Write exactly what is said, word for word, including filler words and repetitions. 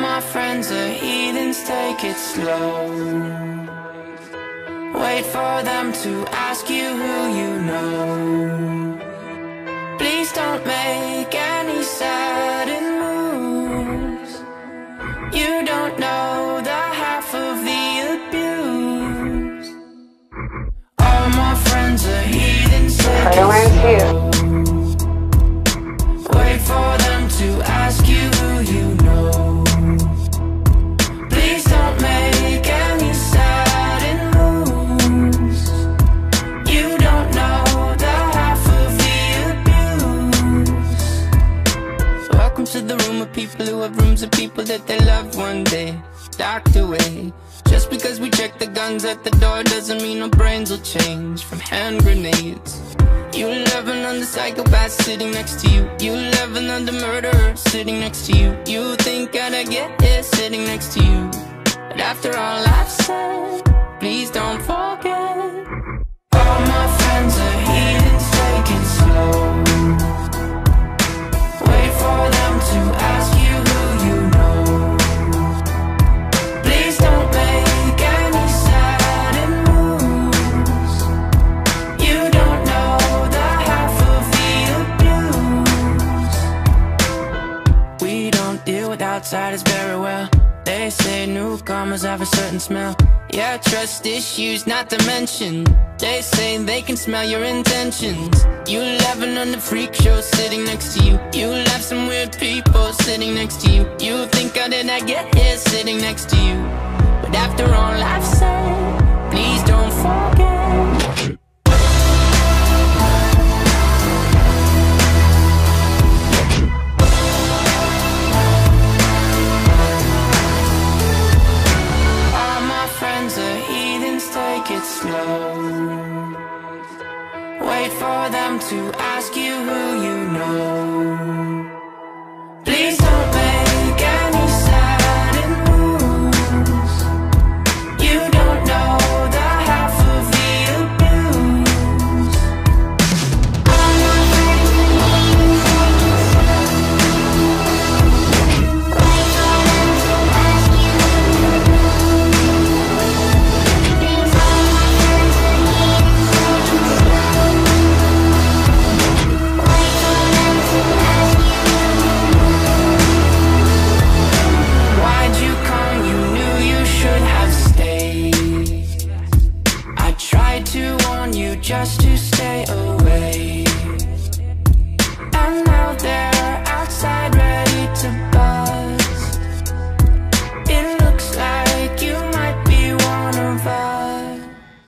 my friends are heathens, take it slow. Wait for them to ask you who you know. Please don't make any sudden moves. You don't know the half of the abuse. All my friends are heathens, take it slow. Wait for them to ask you who you know. Please don't make any sudden moves. You don't know the half of the abuse. Welcome to the room of people who have rooms of people that they love one day docked away. Just because we check the guns at the door doesn't mean our brains will change from hand grenades. You love another psychopath sitting next to you. You love another murderer sitting next to you. You think I'd get here sitting next to you. But after all I've said, please don't forget. All my friends are heathens, take it slow. Wait for them to ask you who you know. Please don't make any sudden moves. You don't know the half of the abuse. We don't deal with outsiders very well. They say newcomers have a certain smell. Yeah, trust issues not to mention. They say they can smell your intentions. You laughing on the freak show sitting next to you. You laugh some weird people sitting next to you. You think how did I get here sitting next to you. But after all I've said, please don't forget. Take it slow. Wait for them to ask you